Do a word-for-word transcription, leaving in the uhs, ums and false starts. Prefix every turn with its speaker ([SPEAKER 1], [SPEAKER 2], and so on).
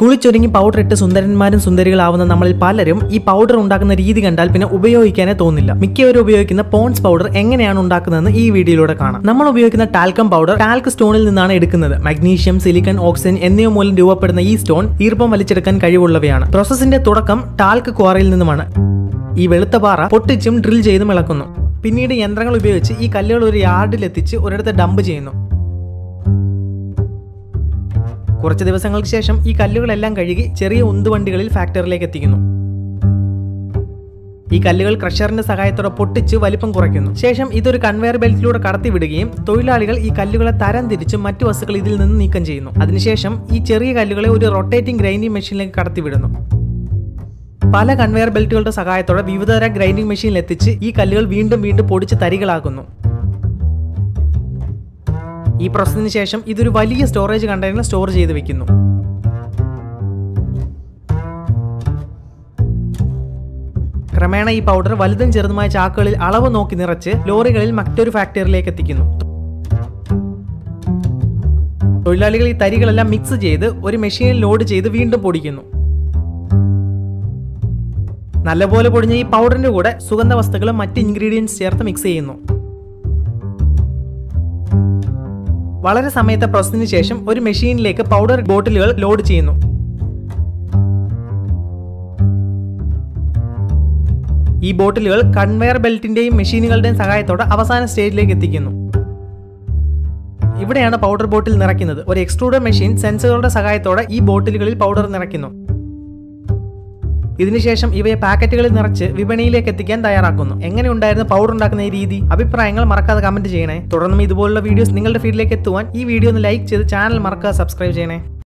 [SPEAKER 1] കുളിച്ചൊരുങ്ങി powder ഇട്ട് സുന്ദരന്മാരും സുന്ദരികളാവുന്ന നമ്മളിൽ പലരും ഈ പൗഡർ ഉണ്ടാക്കുന്ന രീതി കണ്ടാൽ പിന്നെ ഉപയോഗിക്കാനേ തോന്നില്ല. മിക്കവരും ഉപയോഗിക്കുന്ന പോൺസ് പൗഡർ എങ്ങനെയാണ് ഉണ്ടാക്കുന്നതെന്ന് ഈ വീഡിയോയിലൂടെ കാണാം. നമ്മൾ ഉപയോഗിക്കുന്ന ടാൽക്കം പൗഡർ ടാൽക്ക് സ്റ്റോണിൽ നിന്നാണ് എടുക്കുന്നത്. മഗ്നീഷ്യം, സിലിക്കൺ, ഓക്സിജൻ എന്നിവ മൂലം രൂപപ്പെടുന്ന ഈ സ്റ്റോൺ ഈർപ്പം വലിച്ചെടുക്കാൻ കഴിവുള്ളവയാണ്. പ്രോസസ്സിന്റെ തുടക്കം ടാൽക്ക് ക്വാറിയിൽ നിന്നുമാണ്. ഈ വെളുത്ത പാറ പൊട്ടിച്ചും ഡ്രിൽ ചെയ്തും ഇളക്കുന്നു. പിന്നീട് യന്ത്രങ്ങൾ ഉപയോഗിച്ച് ഈ കല്ലുകൾ ഒരു യാർഡിൽ എത്തിച്ച് ഒരിടത്ത് ഡംപ് ചെയ്യുന്നു. കുറച്ച് ദിവസങ്ങൾക്ക് ശേഷം ഈ കല്ലുകളെല്ലാം കഴുകി ചെറിയ ഉന്തുവണ്ടികളിൽ ഫാക്ടറിയിലേക്ക് എത്തിക്കുന്നു. ഈ കല്ലുകൾ ക്രഷറിന്റെ സഹായത്തോടെ പൊട്ടിച്ച് വലിപ്പം കുറയ്ക്കുന്നു. ശേഷം ഇതൊരു കൺവെയർ ബെൽറ്റിലൂടെ കടത്തിവിടുകയും തൊഴിലാളികൾ ഈ കല്ലുകളെ തരം തിരിച്ചും മറ്റു വസ്തുക്കൾ ഇതിൽ നിന്ന് നീക്കം ചെയ്യുന്നു. അതിനുശേഷം ഈ ചെറിയ കല്ലുകളെ ഒരു റൊട്ടേറ്റിംഗ് ഗ്രൈൻഡിംഗ് മെഷീനിലേക്ക് കടത്തിവിടുന്നു. പല കൺവെയർ ബെൽറ്റുകളുടെ സഹായത്തോടെ വിവിധതരം ഗ്രൈൻഡിംഗ് മെഷീനിൽ എത്തിച്ച് ഈ കല്ലുകൾ വീണ്ടും വീണ്ടും പൊടിച്ച് തരികളാക്കുന്നു. ഈ പ്രോസസ്സിന് ശേഷം ഇതൊരു വലിയ സ്റ്റോറേജ് കണ്ടെയ്നറിൽ സ്റ്റോർ ചെയ്ത് വെക്കുന്നു. ക്രമേണ ഈ പൗഡർ വലുതും ചെറുതുമായ ചാക്കുകളിൽ അളവ് നോക്കി നിറച്ച് ലോറികളിൽ മറ്റൊരു ഫാക്ടറിയിലേക്ക് എത്തിക്കുന്നു. തൊഴിലാളികൾ ഈ തരികളെല്ലാം മിക്സ് ചെയ്ത് ഒരു മെഷീനിൽ ലോഡ് ചെയ്ത് വീണ്ടും പൊടിക്കുന്നു. നല്ലപോലെ പൊടിഞ്ഞ ഈ പൗഡറിന്റെ കൂടെ സുഗന്ധ വസ്തുക്കളും മറ്റ് ഇൻഗ്രീഡിയൻസ് ചേർത്ത് മിക്സ് ചെയ്യുന്നു. വളരെ സമയത്തെ പ്രോസസ്സിന് ശേഷം ഒരു മെഷീനിലേക്ക് പൗഡർ ബോട്ടിലുകൾ ലോഡ് ചെയ്യുന്നു. ഈ ബോട്ടിലുകൾ കൺവെയർ ബെൽറ്റിന്റെയും മെഷീനുകളുടെയും സഹായത്തോടെ അവസാന സ്റ്റേജിലേക്ക് എത്തിക്കുന്നു. ഇവിടെയാണ് പൗഡർ ബോട്ടിൽ നിറയ്ക്കുന്നത്. ഒരു എക്സ്ട്രൂഡർ മെഷീൻ സെൻസറുകളുടെ സഹായത്തോടെ ഈ ബോട്ടിലുകളിൽ പൗഡർ നിറയ്ക്കുന്നു. ഇതിനുശേഷം ഇവയെ പാക്കറ്റുകളിൽ നിറച്ച് വിപണിയിലേക്ക് എത്തിക്കാൻ തയ്യാറാക്കുന്നു. എങ്ങനെയുണ്ടായിരുന്നു പൗഡർ ഉണ്ടാക്കുന്ന ഈ രീതി? അഭിപ്രായങ്ങൾ മറക്കാതെ കമന്റ് ചെയ്യണേ. തുടർന്നും ഇതുപോലുള്ള വീഡിയോസ് നിങ്ങളുടെ ഫീഡിലേക്ക് എത്തുവാൻ ഈ വീഡിയോ ഒന്ന് ലൈക്ക് ചെയ്ത് ചാനൽ മറക്കാതെ സബ്സ്ക്രൈബ് ചെയ്യണേ.